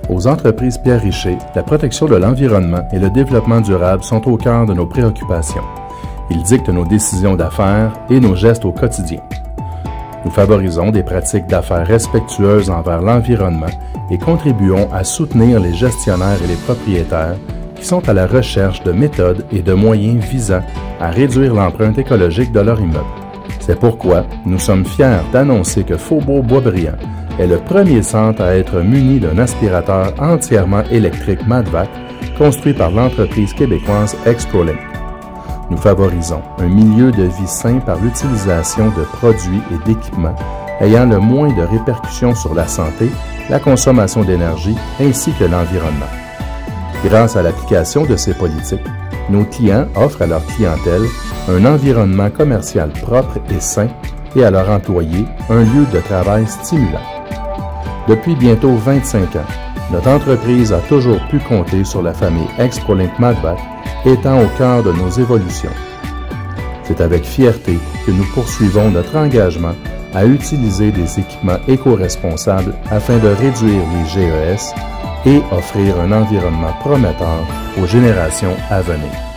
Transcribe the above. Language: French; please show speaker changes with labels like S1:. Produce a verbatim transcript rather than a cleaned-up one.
S1: Aux entreprises Pierre Richer, la protection de l'environnement et le développement durable sont au cœur de nos préoccupations. Ils dictent nos décisions d'affaires et nos gestes au quotidien. Nous favorisons des pratiques d'affaires respectueuses envers l'environnement et contribuons à soutenir les gestionnaires et les propriétaires qui sont à la recherche de méthodes et de moyens visant à réduire l'empreinte écologique de leur immeuble. C'est pourquoi nous sommes fiers d'annoncer que Faubourg-Boisbriand est le premier centre à être muni d'un aspirateur entièrement électrique Madvac construit par l'entreprise québécoise Exprolink. Nous favorisons un milieu de vie sain par l'utilisation de produits et d'équipements ayant le moins de répercussions sur la santé, la consommation d'énergie ainsi que l'environnement. Grâce à l'application de ces politiques, nos clients offrent à leur clientèle un environnement commercial propre et sain et à leurs employés un lieu de travail stimulant. Depuis bientôt vingt-cinq ans, notre entreprise a toujours pu compter sur la famille Exprolink Madvac étant au cœur de nos évolutions. C'est avec fierté que nous poursuivons notre engagement à utiliser des équipements éco-responsables afin de réduire les G E S et offrir un environnement prometteur aux générations à venir.